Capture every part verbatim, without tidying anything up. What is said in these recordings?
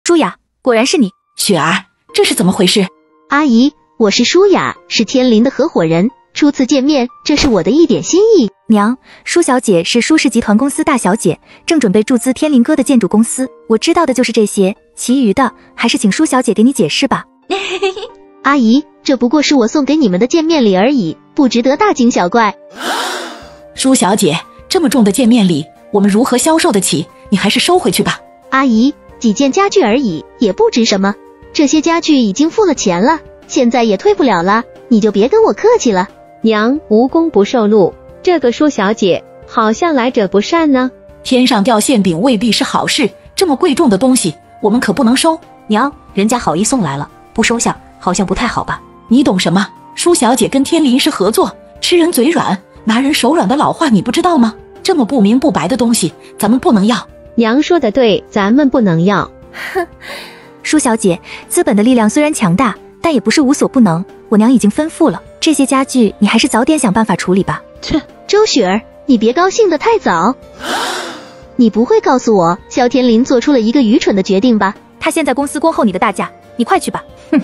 舒雅，果然是你。 雪儿，这是怎么回事？ 阿姨，我是舒雅，是天林的合伙人。初次见面，这是我的一点心意。 娘，舒小姐是舒氏集团公司大小姐，正准备注资天林哥的建筑公司。我知道的就是这些，其余的还是请舒小姐给你解释吧。 阿姨，这不过是我送给你们的见面礼而已，不值得大惊小怪。 舒小姐，这么重的见面礼，我们如何销售得起？你还是收回去吧。 阿姨，几件家具而已，也不值什么。这些家具已经付了钱了，现在也退不了了，你就别跟我客气了。 娘，无功不受禄，这个舒小姐好像来者不善呢。 天上掉馅饼未必是好事，这么贵重的东西，我们可不能收。 娘，人家好意送来了，不收下好像不太好吧？ 你懂什么？舒小姐跟天林是合作，吃人嘴软，拿人手软的老话你不知道吗？这么不明不白的东西，咱们不能要。 娘说的对，咱们不能要。 哼，舒小姐，资本的力量虽然强大，但也不是无所不能。我娘已经吩咐了，这些家具你还是早点想办法处理吧。 切，周雪儿，你别高兴得太早。你不会告诉我萧天林做出了一个愚蠢的决定吧？ 他现在公司恭候你的大驾，你快去吧。哼。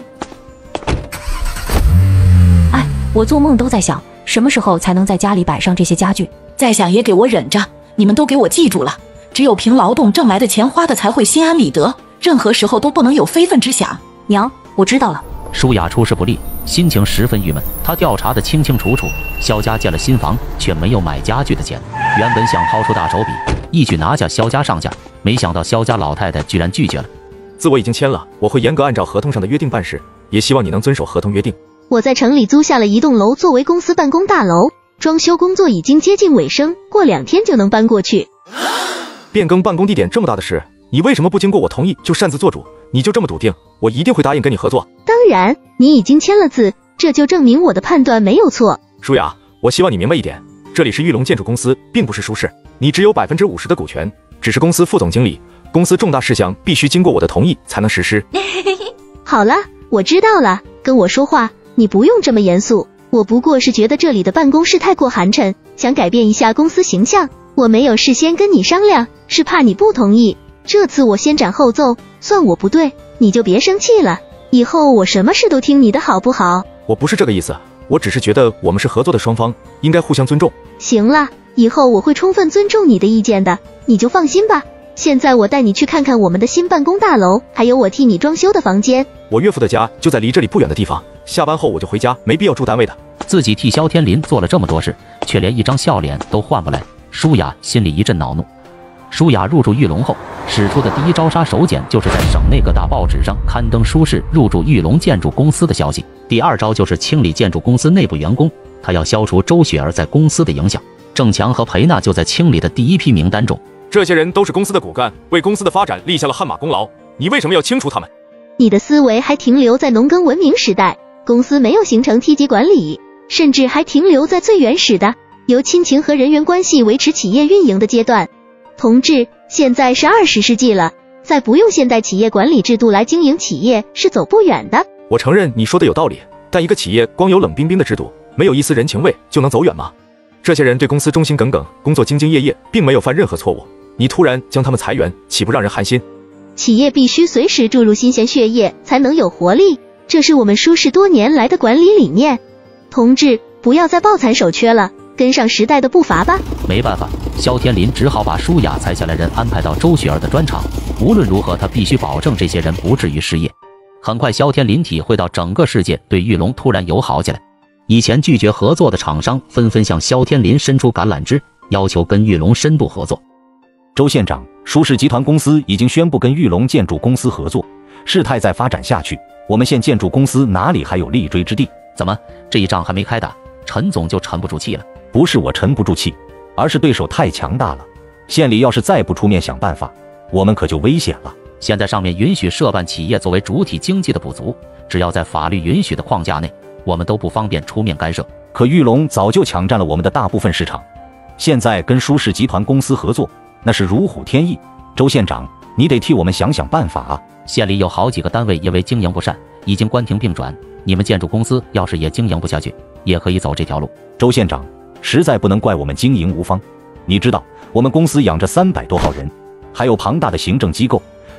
哎，我做梦都在想，什么时候才能在家里摆上这些家具？ 再想也给我忍着，你们都给我记住了，只有凭劳动挣来的钱花的才会心安理得，任何时候都不能有非分之想。 娘，我知道了。 舒雅出师不利，心情十分郁闷。她调查的清清楚楚，萧家建了新房，却没有买家具的钱。原本想掏出大手笔，一举拿下萧家上架，没想到萧家老太太居然拒绝了。 字我已经签了，我会严格按照合同上的约定办事，也希望你能遵守合同约定。 我在城里租下了一栋楼作为公司办公大楼，装修工作已经接近尾声，过两天就能搬过去。 变更办公地点这么大的事，你为什么不经过我同意就擅自做主？你就这么笃定我一定会答应跟你合作？ 当然，你已经签了字，这就证明我的判断没有错。 舒雅，我希望你明白一点，这里是玉龙建筑公司，并不是舒氏，你只有百分之五十的股权，只是公司副总经理，公司重大事项必须经过我的同意才能实施。 好了，我知道了，跟我说话你不用这么严肃，我不过是觉得这里的办公室太过寒碜，想改变一下公司形象，我没有事先跟你商量，是怕你不同意。这次我先斩后奏，算我不对，你就别生气了，以后我什么事都听你的好不好？ 我不是这个意思，我只是觉得我们是合作的双方，应该互相尊重。 行了，以后我会充分尊重你的意见的，你就放心吧。现在我带你去看看我们的新办公大楼，还有我替你装修的房间。 我岳父的家就在离这里不远的地方，下班后我就回家，没必要住单位的。 自己替萧天林做了这么多事，却连一张笑脸都换不来，舒雅心里一阵恼怒。舒雅入驻玉龙后，使出的第一招杀手锏就是在省内各大报纸上刊登舒氏入驻玉龙建筑公司的消息。第二招就是清理建筑公司内部员工，他要消除周雪儿在公司的影响。郑强和裴娜就在清理的第一批名单中。 这些人都是公司的骨干，为公司的发展立下了汗马功劳，你为什么要清除他们？ 你的思维还停留在农耕文明时代，公司没有形成梯级管理，甚至还停留在最原始的由亲情和人员关系维持企业运营的阶段。同志，现在是二十世纪了，再不用现代企业管理制度来经营企业是走不远的。 我承认你说的有道理，但一个企业光有冷冰冰的制度，没有一丝人情味就能走远吗？这些人对公司忠心耿耿，工作兢兢业业，并没有犯任何错误，你突然将他们裁员，岂不让人寒心？ 企业必须随时注入新鲜血液，才能有活力，这是我们舒氏多年来的管理理念。同志，不要再抱残守缺了，跟上时代的步伐吧。 没办法，萧天林只好把舒雅裁下来人安排到周雪儿的专场，无论如何他必须保证这些人不至于失业。很快萧天林体会到整个世界对玉龙突然友好起来，以前拒绝合作的厂商纷纷向萧天林伸出橄榄枝，要求跟玉龙深度合作。 周县长，舒氏集团公司已经宣布跟玉龙建筑公司合作，事态再发展下去，我们县建筑公司哪里还有立锥之地？ 怎么，这一仗还没开打，陈总就沉不住气了？ 不是我沉不住气，而是对手太强大了，县里要是再不出面想办法，我们可就危险了。 现在上面允许涉办企业作为主体经济的补足，只要在法律允许的框架内，我们都不方便出面干涉。 可玉龙早就抢占了我们的大部分市场，现在跟舒氏集团公司合作，那是如虎添翼。周县长，你得替我们想想办法啊！ 县里有好几个单位因为经营不善，已经关停并转，你们建筑公司要是也经营不下去，也可以走这条路。 周县长，实在不能怪我们经营无方，你知道我们公司养着三百多号人，还有庞大的行政机构，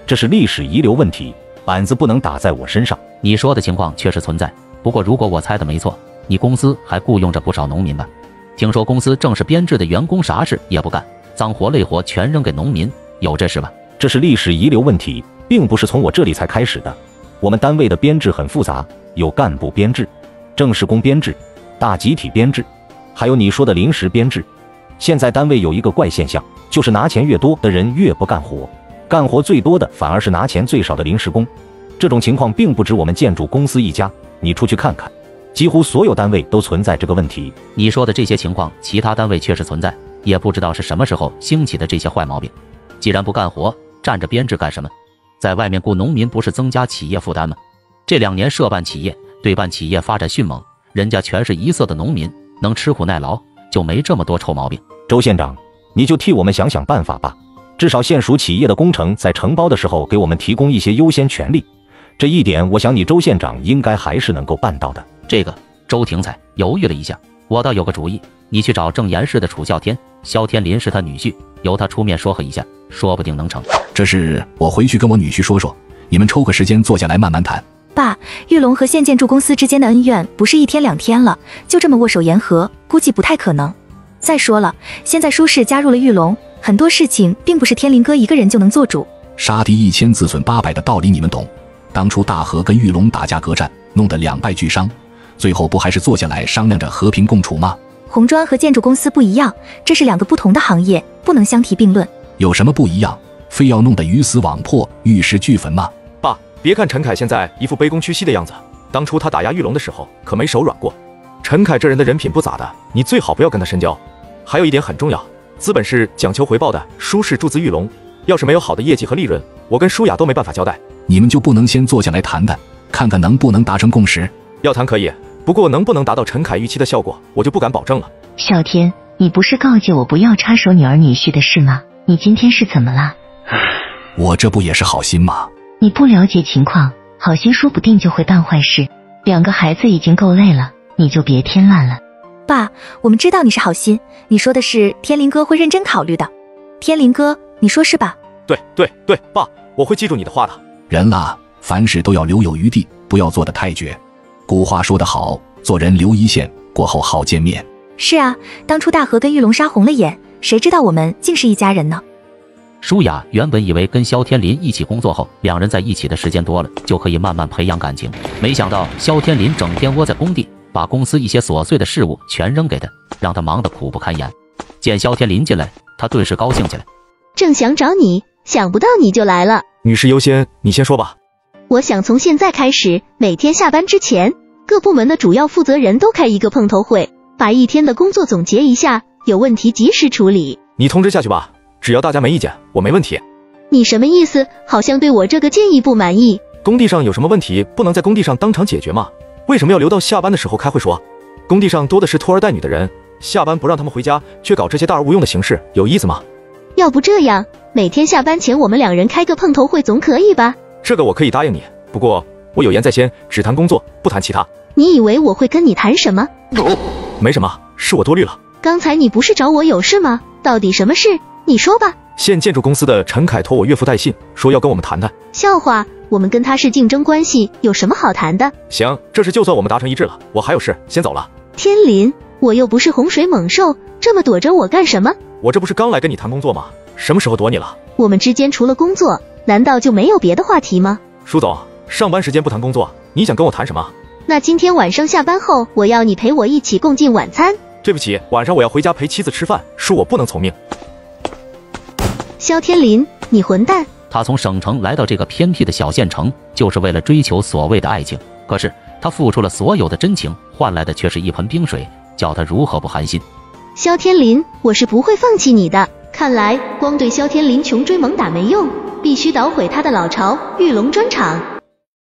这是历史遗留问题，板子不能打在我身上。 你说的情况确实存在，不过如果我猜的没错，你公司还雇佣着不少农民吧？听说公司正式编制的员工啥事也不干，脏活累活全扔给农民，有这事吧？ 这是历史遗留问题，并不是从我这里才开始的。我们单位的编制很复杂，有干部编制、正式工编制、大集体编制，还有你说的临时编制。现在单位有一个怪现象，就是拿钱越多的人越不干活，干活最多的反而是拿钱最少的临时工。这种情况并不止我们建筑公司一家，你出去看看，几乎所有单位都存在这个问题。 你说的这些情况，其他单位确实存在，也不知道是什么时候兴起的这些坏毛病。既然不干活，占着编制干什么？在外面雇农民不是增加企业负担吗？这两年涉办企业、对办企业发展迅猛，人家全是一色的农民，能吃苦耐劳，就没这么多臭毛病。 周县长，你就替我们想想办法吧，至少县属企业的工程在承包的时候给我们提供一些优先权利，这一点我想你周县长应该还是能够办到的。 这个周廷才犹豫了一下，我倒有个主意，你去找正严市的楚啸天，萧天林是他女婿，由他出面说和一下，说不定能成。 这事我回去跟我女婿说说，你们抽个时间坐下来慢慢谈。 爸，玉龙和县建筑公司之间的恩怨不是一天两天了，就这么握手言和，估计不太可能。再说了，现在舒氏加入了玉龙，很多事情并不是天林哥一个人就能做主。 杀敌一千自损八百的道理你们懂，当初大和跟玉龙打架格战，弄得两败俱伤，最后不还是坐下来商量着和平共处吗？ 红砖和建筑公司不一样，这是两个不同的行业，不能相提并论。 有什么不一样？非要弄得鱼死网破、玉石俱焚吗？ 爸，别看陈凯现在一副卑躬屈膝的样子，当初他打压玉龙的时候可没手软过。陈凯这人的人品不咋的，你最好不要跟他深交。还有一点很重要，资本是讲求回报的，舒氏注资玉龙，要是没有好的业绩和利润，我跟舒雅都没办法交代。 你们就不能先坐下来谈谈，看看能不能达成共识？ 要谈可以，不过能不能达到陈凯预期的效果，我就不敢保证了。 啸天，你不是告诫我不要插手女儿女婿的事吗？你今天是怎么了？ 我这不也是好心吗？ 你不了解情况，好心说不定就会办坏事。两个孩子已经够累了，你就别添乱了。 爸，我们知道你是好心，你说的是天林哥会认真考虑的。天林哥，你说是吧？ 对对对，爸，我会记住你的话的。 人啊，凡事都要留有余地，不要做得太绝。古话说得好，做人留一线，过后好见面。 是啊，当初大和跟玉龙杀红了眼，谁知道我们竟是一家人呢？ 舒雅原本以为跟萧天林一起工作后，两人在一起的时间多了，就可以慢慢培养感情。没想到萧天林整天窝在工地，把公司一些琐碎的事务全扔给他，让他忙得苦不堪言。见萧天林进来，他顿时高兴起来。 正想找你，想不到你就来了。 女士优先，你先说吧。 我想从现在开始，每天下班之前，各部门的主要负责人都开一个碰头会，把一天的工作总结一下，有问题及时处理。 你通知下去吧，只要大家没意见，我没问题。 你什么意思？好像对我这个建议不满意。 工地上有什么问题，不能在工地上当场解决吗？为什么要留到下班的时候开会说？工地上多的是拖儿带女的人，下班不让他们回家，却搞这些大而无用的形式，有意思吗？ 要不这样，每天下班前我们两人开个碰头会总可以吧？ 这个我可以答应你，不过我有言在先，只谈工作，不谈其他。 你以为我会跟你谈什么？ 没什么，是我多虑了。 刚才你不是找我有事吗？到底什么事？你说吧。 县建筑公司的陈凯托我岳父带信，说要跟我们谈谈。 笑话，我们跟他是竞争关系，有什么好谈的？ 行，这事就算我们达成一致了，我还有事，先走了。 天林，我又不是洪水猛兽，这么躲着我干什么？ 我这不是刚来跟你谈工作吗？什么时候躲你了？ 我们之间除了工作，难道就没有别的话题吗？ 舒总，上班时间不谈工作，你想跟我谈什么？ 那今天晚上下班后，我要你陪我一起共进晚餐。 对不起，晚上我要回家陪妻子吃饭，恕我不能从命。 萧天林，你混蛋！ 他从省城来到这个偏僻的小县城，就是为了追求所谓的爱情。可是他付出了所有的真情，换来的却是一盆冰水，叫他如何不寒心？ 萧天林，我是不会放弃你的。看来光对萧天林穷追猛打没用，必须捣毁他的老巢玉龙砖厂。